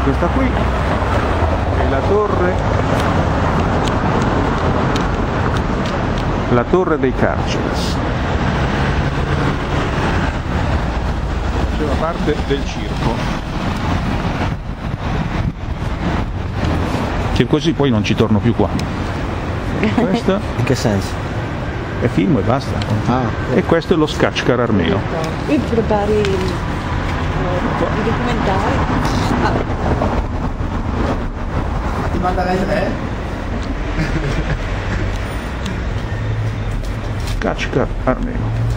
Questa qui è la torre dei Carceres. Faceva parte del circo. Che così poi non ci torno più qua. Questa In che senso? è film e basta. Ah, E questo è lo Skachkar armeno. Qui prepari i documentari. ti manda lei tre? Skachkar armeno.